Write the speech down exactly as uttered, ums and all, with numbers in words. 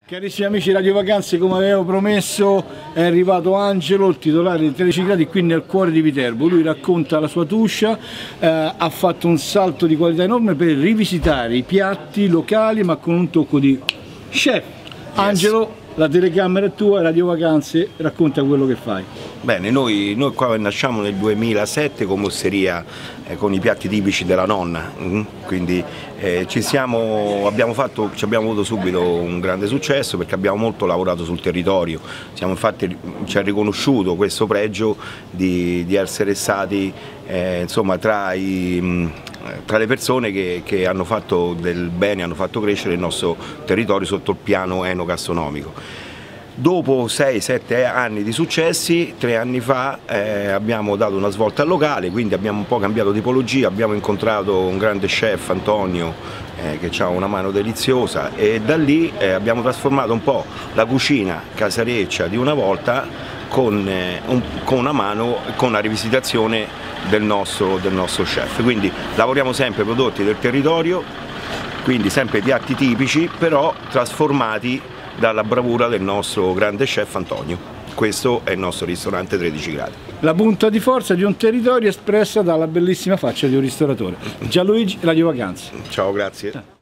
Carissimi amici Radio Vacanze, come avevo promesso è arrivato Angelo, il titolare di tredici gradi qui nel cuore di Viterbo. Lui racconta la sua tuscia, eh, ha fatto un salto di qualità enorme per rivisitare i piatti locali ma con un tocco di chef. Angelo, la telecamera è tua, Radio Vacanze, racconta quello che fai. Bene, noi, noi qua nasciamo nel duemilasette come osteria eh, con i piatti tipici della nonna, mm? quindi eh, ci, siamo, abbiamo fatto, ci abbiamo avuto subito un grande successo perché abbiamo molto lavorato sul territorio, siamo infatti, ci ha riconosciuto questo pregio di, di essere stati eh, insomma, tra, i, tra le persone che, che hanno fatto del bene, hanno fatto crescere il nostro territorio sotto il piano enogastronomico. Dopo sei sette anni di successi, tre anni fa eh, abbiamo dato una svolta al locale, quindi abbiamo un po' cambiato tipologia, abbiamo incontrato un grande chef, Antonio, eh, che ha una mano deliziosa, e da lì eh, abbiamo trasformato un po' la cucina casareccia di una volta con, eh, un, con una mano, con una rivisitazione del nostro, del nostro chef. Quindi lavoriamo sempre prodotti del territorio, quindi sempre piatti tipici, però trasformati dalla bravura del nostro grande chef Antonio. Questo è il nostro ristorante tredici gradi. La punta di forza di un territorio espressa dalla bellissima faccia di un ristoratore. Gianluigi, Radio Vacanze. Ciao, grazie.